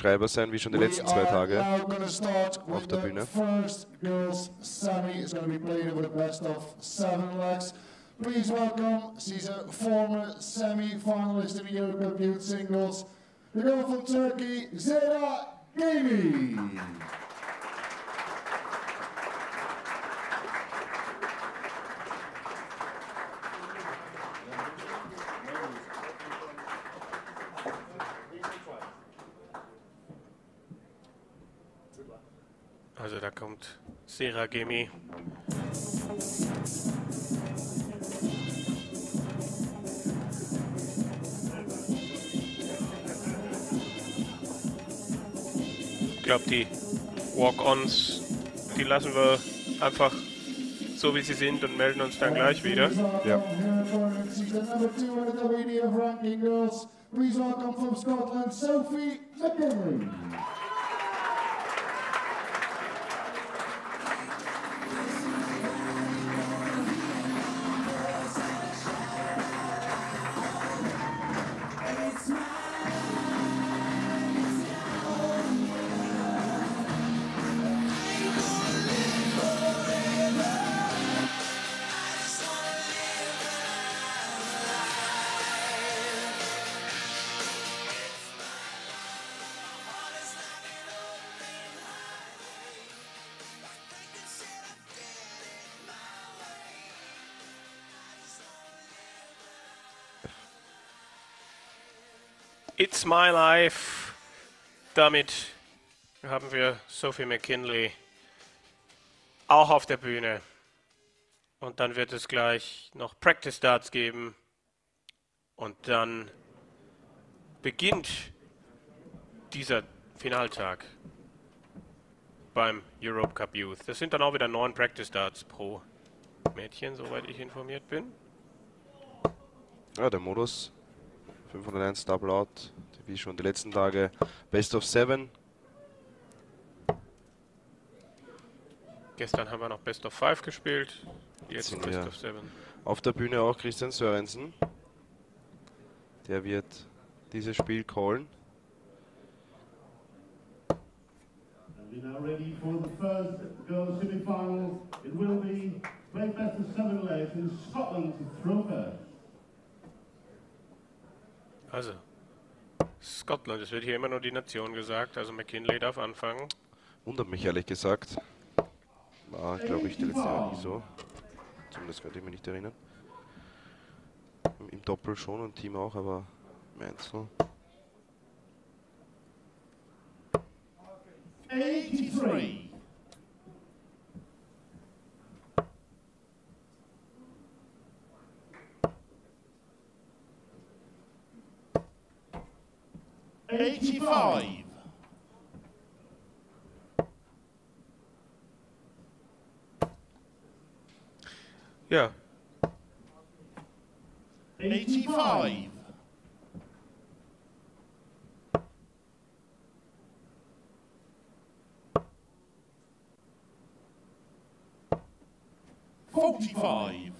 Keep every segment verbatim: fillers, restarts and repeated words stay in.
Schreiber sein, wie schon die letzten zwei Tage auf der Bühne. Please welcome, she's a former semi-finalist in the Europe Cup Youth Singles, the girl from Turkey, Zehra Gemi. Also da kommt Zehra Gemi. Ich glaube, die Walk-Ons, die lassen wir einfach so wie sie sind und melden uns dann gleich wieder. Ja. W D F ranking girls, please welcome from Scotland, Sophie McKinlay. It's my life. Damit haben wir Sophie McKinlay auch auf der Bühne. Und dann wird es gleich noch Practice Darts geben. Und dann beginnt dieser Finaltag beim Europe Cup Youth. Das sind dann auch wieder neun Practice Darts pro Mädchen, soweit ich informiert bin. Ja, der Modus fünfhunderteins Double Out, wie schon die letzten Tage, Best of Seven. Gestern haben wir noch Best of Five gespielt, jetzt Sind Best wir of Seven. Auf der Bühne auch Christian Sörensen. Der wird dieses Spiel callen. We're now ready for the first girls semi-final. It will be played best of seven legs in Scotland to throw first. Also, Scotland, es wird hier immer nur die Nation gesagt, also McKinlay darf anfangen. Wundert mich ehrlich gesagt. War, glaube ich, die letzten Jahre nie so. Zumindest könnte ich mich nicht erinnern. Im Doppel schon und Team auch, aber im Einzel. eighty-three. eighty-five. Ja. eighty-five. forty-five.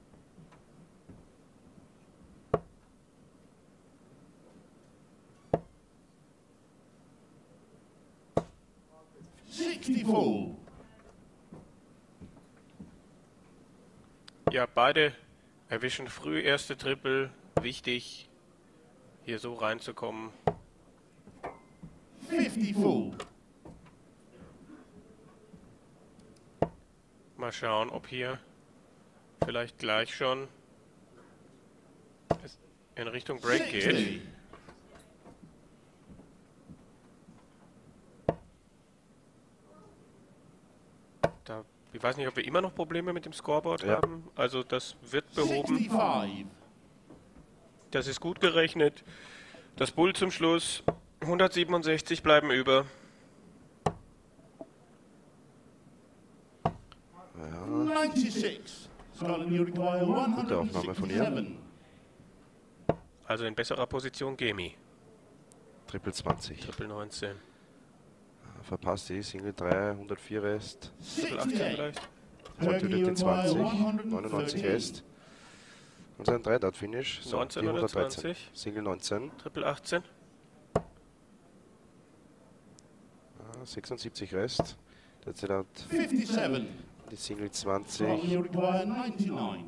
sixty-four. Ja, beide erwischen früh erste Triple. Wichtig, hier so reinzukommen. fifty-four. Mal schauen, ob hier vielleicht gleich schon es in Richtung Break geht. Da, ich weiß nicht, ob wir immer noch Probleme mit dem Scoreboard Ja. haben. Also das wird behoben. sixty-five. Das ist gut gerechnet. Das Bull zum Schluss. hundertsiebenundsechzig bleiben über. Ja, ninety-six. Scotland, you require one gute Aufnahme von ihr. sixty-seven. Also in besserer Position Gemi. Triple zwanzig. Triple neunzehn. Verpasst die Single drei, hundertvier Rest. Triple achtzehn sixty-eight. vielleicht. Heute wird die zwanzig, neunundneunzig Rest. Und sein drei Dart Finish. So, neunzehn die oder hundertdreizehn. zwanzig? Single neunzehn. Triple achtzehn. sechsundsiebzig Rest. Derzeit hat fifty-seven. die Single zwanzig. Scotland you require ninety-nine.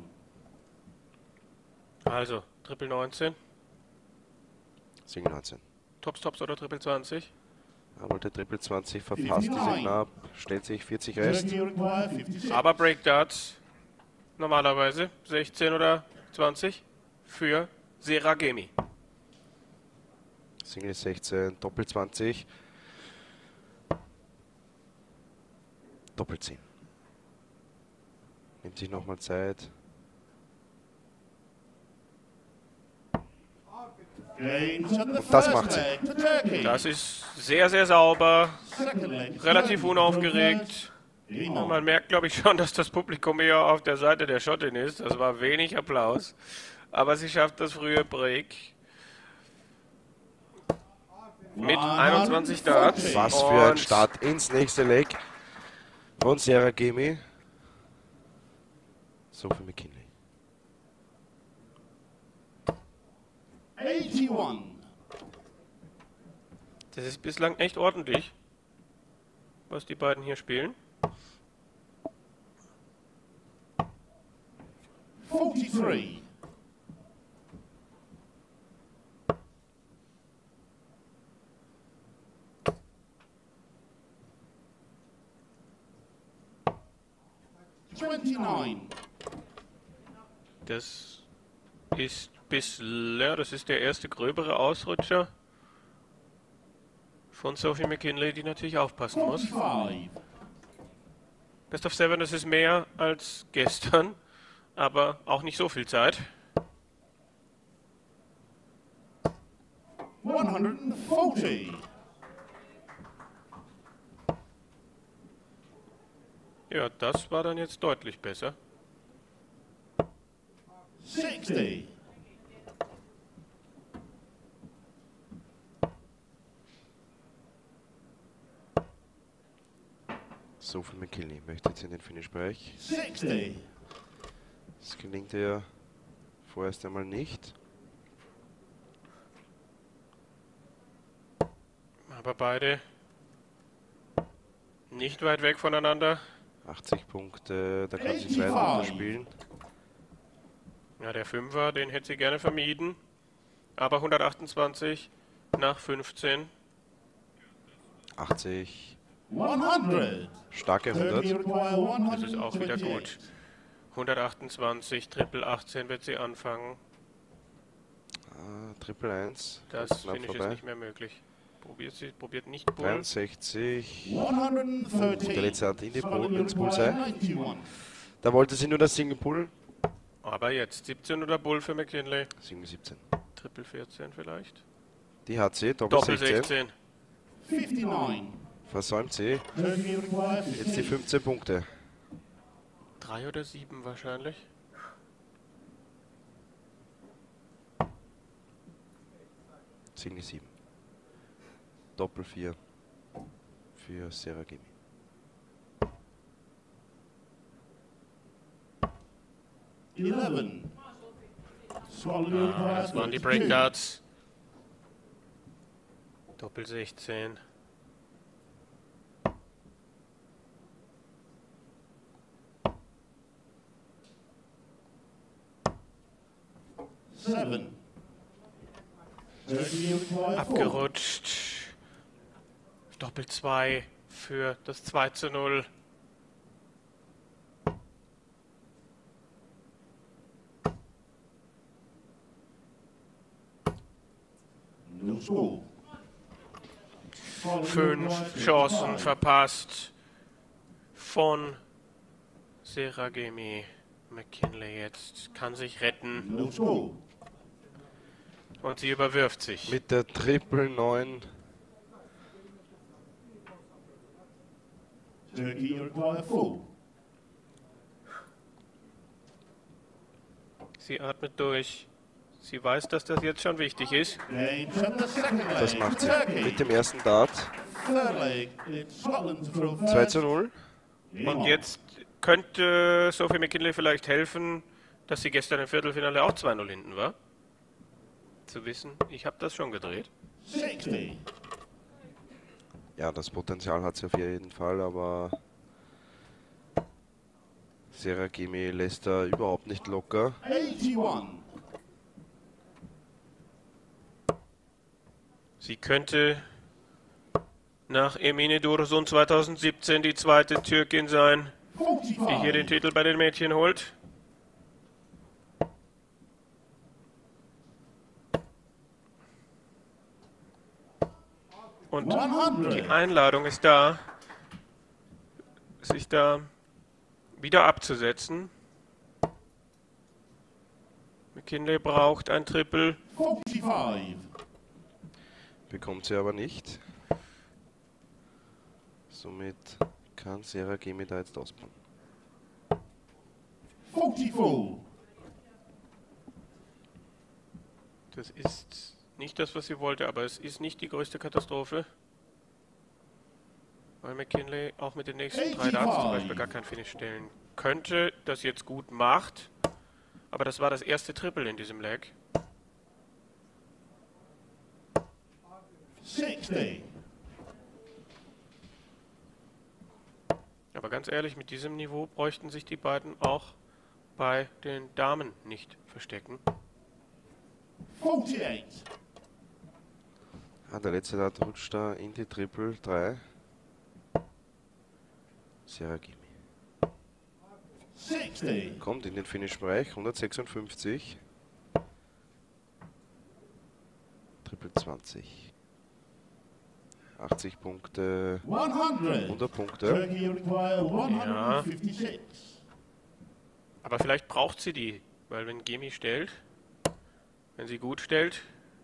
Also, Triple neunzehn. Single neunzehn. Tops, Tops oder Triple zwanzig? Er wollte Triple zwanzig, verpasst diese knapp. Stellt sich vierzig Rest. Turkey you require fifty-six. Aber Break Darts normalerweise sechzehn oder zwanzig für Zehra Gemi. Single sechzehn, Doppel zwanzig. Doppel zehn. Nimmt sich nochmal Zeit. Und das macht sie. Das ist sehr, sehr sauber, Relativ relativ unaufgeregt. Und man merkt, glaube ich, schon, dass das Publikum eher auf der Seite der Schottin ist. Das war wenig Applaus. Aber sie schafft das frühe Break. Mit einundzwanzig Darts. Was für ein Start ins nächste Leg von Zehra Gemi. Sophie McKinlay. einundachtzig. Das ist bislang echt ordentlich, was die beiden hier spielen. forty-three. twenty-nine. Das ist bislang, das ist der erste gröbere Ausrutscher von Sophie McKinlay, die natürlich aufpassen muss. forty-five. Best of Seven, das ist mehr als gestern, aber auch nicht so viel Zeit. one forty. Ja, das war dann jetzt deutlich besser. sixty. Sophie McKinlay möchte jetzt in den Finish-Bereich. sixty. Das gelingt ihr vorerst einmal nicht. Aber beide nicht weit weg voneinander. achtzig Punkte, da kann sie weiter runterspielen. Ja, der Fünfer, den hätte sie gerne vermieden. Aber hundertachtundzwanzig nach fünfzehn. hundert. achtzig. Starke Turkey hundert. require Das ist auch wieder gut. hundertachtundzwanzig, Triple achtzehn wird sie anfangen. Ah, Triple eins. Das Knapp finde ich ist vorbei. nicht mehr möglich. Probiert sie, probiert nicht Bull. dreiundsechzig. Der hundertdreizehn. letzte hat in die Scotland Bull, ins Bull require sein. ninety-one. Da wollte sie nur das Single Pull. Aber jetzt siebzehn oder Bull für McKinlay. Single siebzehn. Triple vierzehn vielleicht. Die hat sie, Doppel Doppel sechzehn. sechzehn. fünfundneunzig. Versäumt sie. Turkey require Jetzt die fifty. fünfzehn Punkte. Drei oder sieben wahrscheinlich. Single sieben. Doppel vier für Zehra Gemi. eleven. Scotland require Das waren die fifty-two. Breakdarts. Doppel sechzehn. seven. Turkey require four. Abgerutscht. Doppel zwei für das zwei zu null. No score. Scotland Fünf require Chancen fifty-five. verpasst von Zehra Gemi. McKinlay jetzt kann sich retten No score. und sie überwirft sich. Mit der Triple neun. Turkey require four. Sie atmet durch. Sie weiß, dass das jetzt schon wichtig ist. Game set the second leg. Das macht sie. Turkey. Mit dem ersten Dart. Third leg. It's Scotland to throw zwei first. zu null. Und jetzt könnte Sophie McKinlay vielleicht helfen, dass sie gestern im Viertelfinale auch zwei null hinten war. Zu wissen, ich habe das schon gedreht. sixty. Ja, das Potenzial hat sie auf jeden Fall, aber Zehra Gemi lässt da überhaupt nicht locker. eighty-one. Sie könnte nach Emine Dursun zweitausendsiebzehn die zweite Türkin sein, die hier den Titel bei den Mädchen holt. Und die Einladung ist da, sich da wieder abzusetzen. McKinlay braucht ein Triple. forty-five. Bekommt sie aber nicht. Somit kann Zehra Gemi da jetzt ausbauen. forty-four. Das ist nicht das, was sie wollte, aber es ist nicht die größte Katastrophe. Weil McKinlay auch mit den nächsten drei Darts zum Beispiel gar kein Finish stellen könnte, das jetzt gut macht. Aber das war das erste Triple in diesem Leg. sixty. Aber ganz ehrlich, mit diesem Niveau bräuchten sich die beiden auch bei den Damen nicht verstecken. forty-eight. Ah, der letzte Dart rutscht da in die Triple drei. Zehra Gemi. sixty. Kommt in den Finish-Bereich, hundertsechsundfünfzig. Triple zwanzig. achtzig Punkte, hundert. hundert Punkte. Turkey require one fifty-six. Aber vielleicht braucht sie die, weil wenn Gemi stellt, wenn sie gut stellt,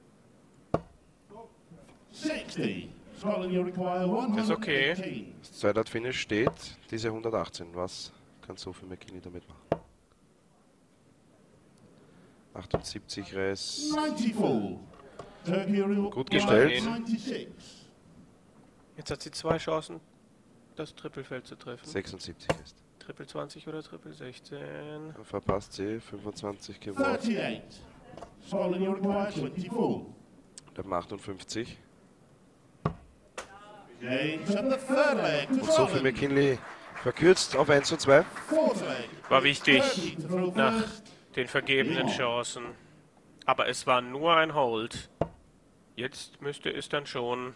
sixty. Scotland, you require ist okay. one eighteen. Das zweite Dart-Finish steht, diese hundertachtzehn. Was kann Sophie McKinlay damit machen? achtundsiebzig Reis. ninety-four. Turkey require Gut gestellt. ninety-six. Jetzt hat sie zwei Chancen, das Triplefeld zu treffen. sechsundsiebzig ist. Triple zwanzig oder Triple sechzehn. Verpasst sie, fünfundzwanzig geworden. thirty-eight. Scotland, you require twenty-four. Der achtundfünfzig. Change at the third leg to Und Sophie Scotland. McKinlay verkürzt auf eins und zwei. Fourth leg. War wichtig Turkey to throw nach first. den vergebenen Chancen. Aber es war nur ein Hold. Jetzt müsste es dann schon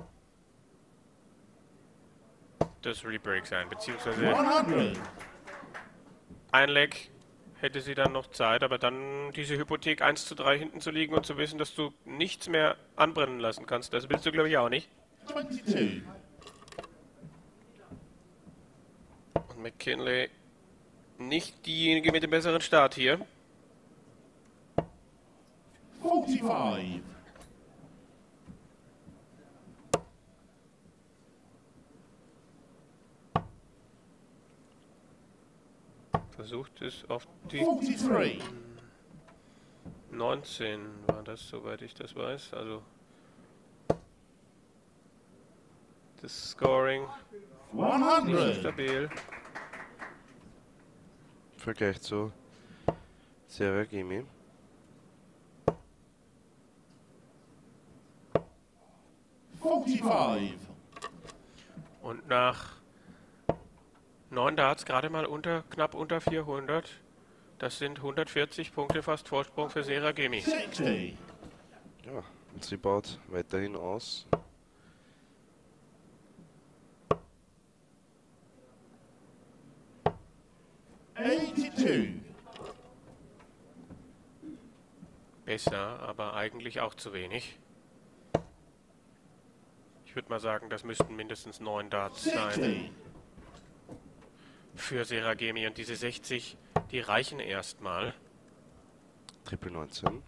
das Rebreak sein, beziehungsweise hundert. ein Leg hätte sie dann noch Zeit, aber dann diese Hypothek eins zu drei hinten zu liegen und zu wissen, dass du nichts mehr anbrennen lassen kannst, das willst du, glaube ich, auch nicht. twenty-two. Und McKinlay nicht diejenige mit dem besseren Start hier. forty-five. Versucht es auf die forty-three. neunzehn war das, soweit ich das weiß. Also das Scoring nicht so hundert. stabil. Im Vergleich zu Zehra Gemi. forty-five. Und nach neun Darts gerade mal unter, knapp unter vierhundert. Das sind hundertvierzig Punkte fast Vorsprung für Zehra Gemi. sixty. Ja, und sie baut weiterhin aus. eighty-two. Besser, aber eigentlich auch zu wenig. Ich würde mal sagen, das müssten mindestens neun Darts sein sixty. für Zehra Gemi. Und diese sechzig, die reichen erstmal. Triple neunzehn.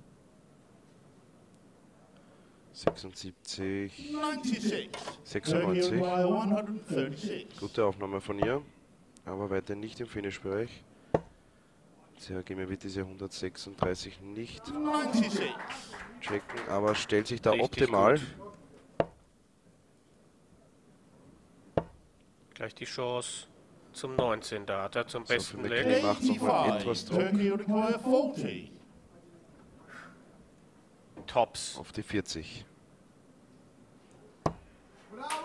sechsundsiebzig. ninety-six. Turkey sechsundneunzig. require one thirty-six. Gute Aufnahme von ihr, aber weiter nicht im Finish-Bereich. Zehra Gemi wird diese hundertsechsunddreißig nicht ninety-six. checken, aber stellt sich da Richtig optimal. gut. Gleich die Chance zum neunzehn Darter, zum Sophie besten McKinlay Leg. macht nochmal etwas eighty-five. Druck Turkey require forty. Tops. auf die vierzig.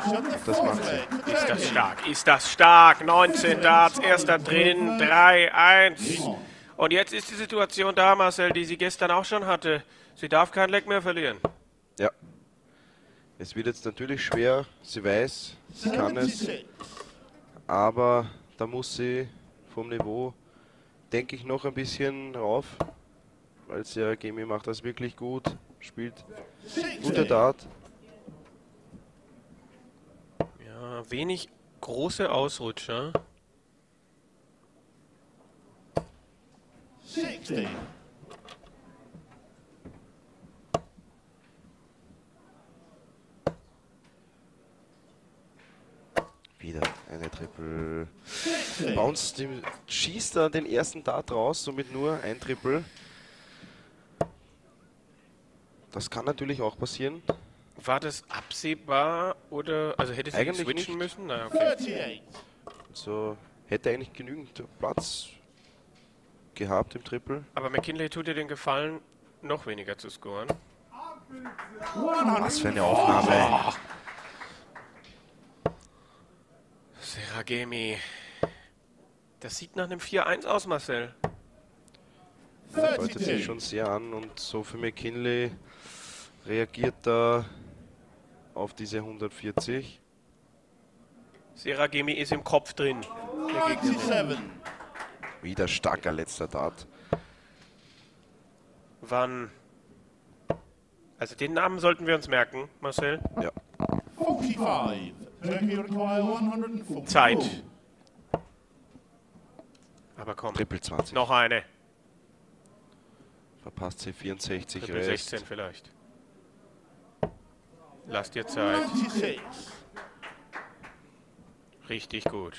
Das macht sie. Ist das stark, ist das stark. neunzehn Darts, erster drin, drei eins. Und jetzt ist die Situation da, Marcel, die sie gestern auch schon hatte. Sie darf kein Leck mehr verlieren. Ja. Es wird jetzt natürlich schwer. Sie weiß, sie kann es. Aber da muss sie vom Niveau, denke ich, noch ein bisschen rauf. Weil Zehra Gemi macht das wirklich gut. Spielt gute Dart. Ja, wenig große Ausrutscher. sixty. Wieder eine Triple Bounce. Die schießt da den ersten Dart raus, somit nur ein Triple. Das kann natürlich auch passieren. War das absehbar oder, also hätte sie Eigentlich switchen nicht. müssen? Na, okay. thirty-eight. So hätte eigentlich genügend Platz gehabt im Triple. Aber McKinlay tut dir den Gefallen, noch weniger zu scoren. Was für eine Aufnahme. Zehra Gemi. Das sieht nach einem vier eins aus, Marcel. Das deutet sich schon sehr an und Sophie McKinlay reagiert da auf diese hundertvierzig. Zehra Gemi ist im Kopf drin. Der Gegnerin. ninety-seven. Wieder starker letzter Dart. Wann? Also den Namen sollten wir uns merken, Marcel. Ja. forty-five. Turkey require one hundred forty-four. Zeit. Aber komm, Triple zwanzig. noch eine. Verpasst sie vierundsechzig Triple Rest. sechzehn vielleicht. Lass dir Zeit. ninety-six. Richtig gut.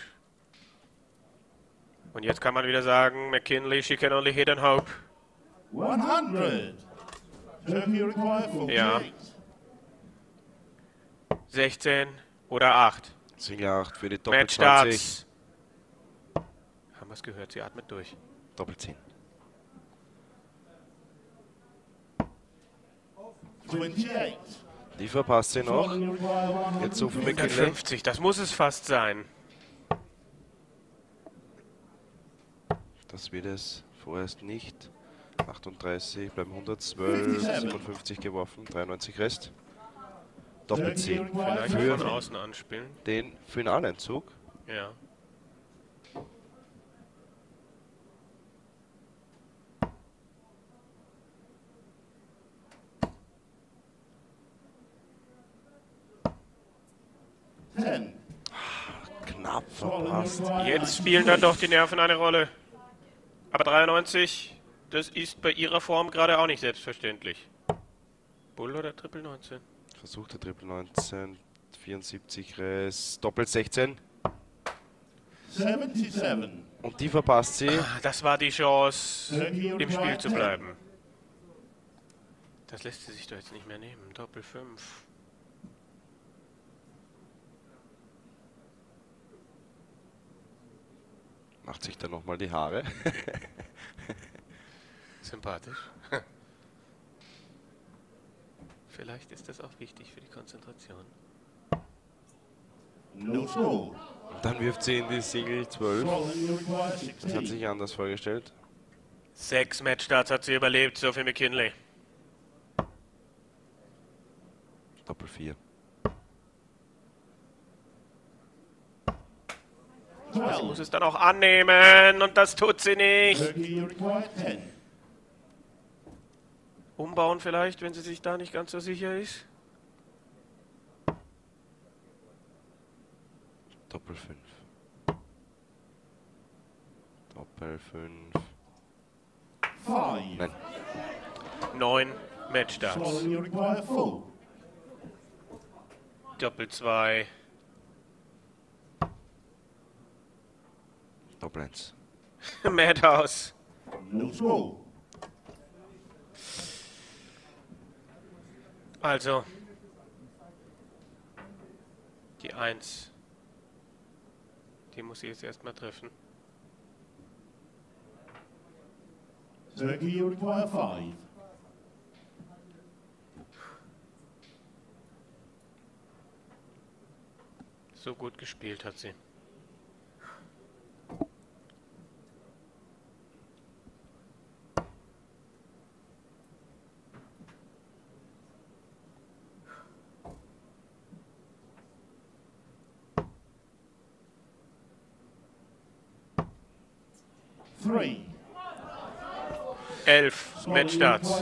Und jetzt kann man wieder sagen, McKinlay, she can only hit and hope. one hundred. Turkey require Ja. forty-eight. sechzehn oder acht. Single acht für die Doppel Match zwanzig. Starts. Haben wir es gehört, sie atmet durch. Doppel zehn. twenty-eight. Die verpasst sie noch. Turkey require one hundred. Jetzt Sophie McKinlay. hundertfünfzig, das muss es fast sein. Das wird es vorerst nicht. achtunddreißig, bleiben hundertzwölf, siebenundfünfzig geworfen, dreiundneunzig Rest. Doppel zehn Vielleicht für von außen anspielen. den Finaleinzug. Ja. ten. Knapp verpasst. Jetzt spielen dann doch die Nerven eine Rolle. Aber dreiundneunzig, das ist bei ihrer Form gerade auch nicht selbstverständlich. Bull oder Triple neunzehn? Versuchte Triple neunzehn, vierundsiebzig Rest, Doppel sechzehn. seventy-seven. Und die verpasst sie. Das war die Chance, im Spiel zu bleiben. Das lässt sie sich doch jetzt nicht mehr nehmen. Doppel fünf. Macht sich dann nochmal die Haare. Sympathisch. Vielleicht ist das auch wichtig für die Konzentration. No score. Und dann wirft sie in die Single zwölf. Scotland require Das hat sixteen. sich anders vorgestellt. Sechs Matchstarts hat sie überlebt, Sophie McKinlay. Doppel vier. Sie twelve. muss es dann auch annehmen und das tut sie nicht. Turkey require ten. Umbauen vielleicht, wenn sie sich da nicht ganz so sicher ist. Doppel fünf. Doppel fünf. five. Nein. Neun Matchstarts. Scotland require four. Doppel zwei. Doppel eins. Madhouse. No score. Also. Die eins. Die muss sie jetzt erstmal treffen. Turkey require five. so gut gespielt hat sie. Three. Elf Matchstarts.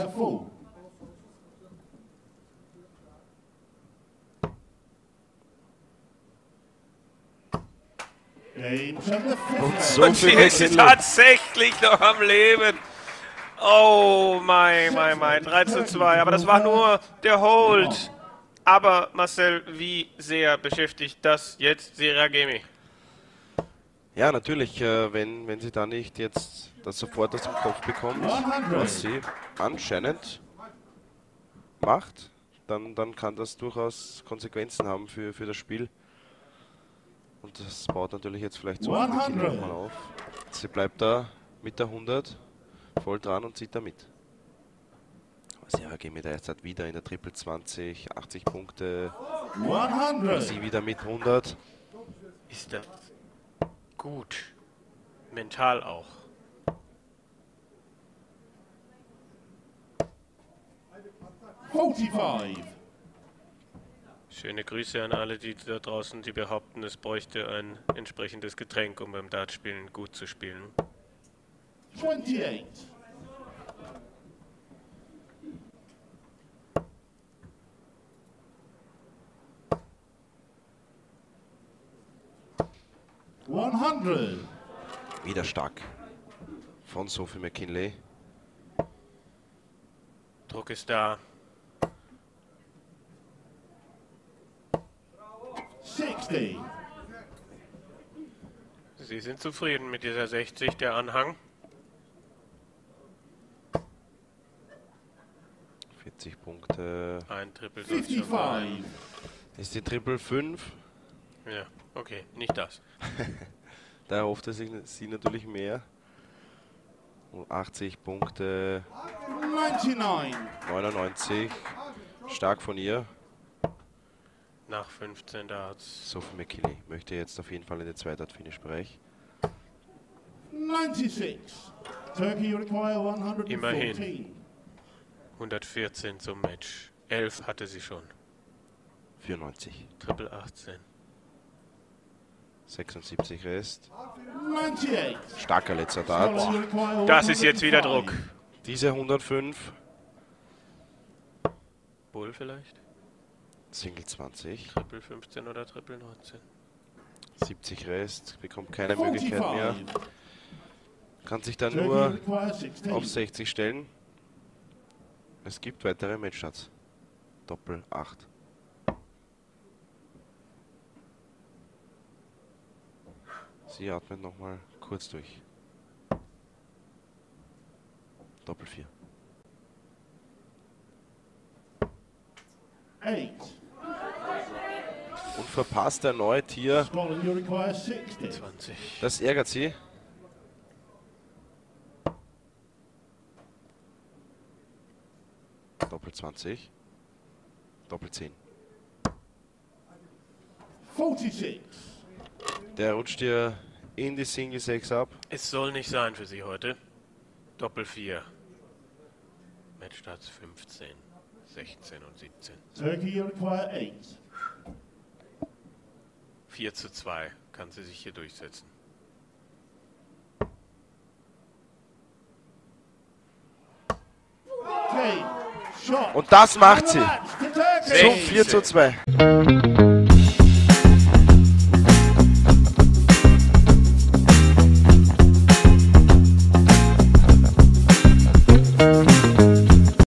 Und Sophie Und sie ist McKinlay. tatsächlich noch am Leben. Oh mein, mein, mein. drei zu zwei. Aber das war nur der Hold. Aber Marcel, wie sehr beschäftigt das jetzt Zehra Gemi? Ja, natürlich, äh, wenn, wenn sie da nicht jetzt das sofort aus dem Kopf bekommt, was sie anscheinend macht, dann, dann kann das durchaus Konsequenzen haben für, für das Spiel. Und das baut natürlich jetzt vielleicht so nochmal auf. Sie bleibt da mit der hundert voll dran und zieht da mit. Zehra Gemi da jetzt hat wieder in der Triple zwanzig, achtzig Punkte. Sie wieder mit hundert. Ist das gut. Mental auch. forty-five. Schöne Grüße an alle, die da draußen, die behaupten, es bräuchte ein entsprechendes Getränk, um beim Dartspielen gut zu spielen. twenty-eight. hundert. Wieder stark von Sophie McKinlay. Druck ist da. sixty. Sie sind zufrieden mit dieser sechzig, der Anhang. vierzig Punkte. Ein Triple sonst schon mal. fifty-five. Ist die Triple fünf. Ja, okay, nicht das. Da erhoffte sich sie natürlich mehr. Und achtzig Punkte. ninety-nine. neunundneunzig. Stark von ihr. Nach fünfzehn Darts. Sophie McKinlay möchte jetzt auf jeden Fall in den Zwei-Dart-Finish-Bereich. ninety-six. Turkey require one hundred fourteen. Immerhin. hundertvierzehn zum Match. elf hatte sie schon. vierundneunzig. Triple achtzehn. sechsundsiebzig Rest. ninety-eight. Starker letzter Dart. Scotland require Das ist jetzt wieder Druck. Diese hundertfünf. Bull vielleicht? Single zwanzig. Triple fünfzehn oder Triple neunzehn. siebzig Rest. Bekommt keine Möglichkeit mehr. forty-five. Kann sich dann Turkey nur require sixteen. auf sechzig stellen. Es gibt weitere Matchstarts. Doppel acht. Sie atmet nochmal kurz durch. Doppel vier. eight. Und verpasst erneut hier. Scotland, you require sixty. zwanzig. Das ärgert sie. Doppel zwanzig. Doppel zehn. forty-six. Der rutscht hier in die Single sechs ab. Es soll nicht sein für sie heute. Doppel vier. Matchstarts fünfzehn, sechzehn und siebzehn. Turkey, you require eight. vier zu zwei kann sie sich hier durchsetzen. Okay. Shot. Und das macht And the sie match to Turkey. zum vier zu zwei.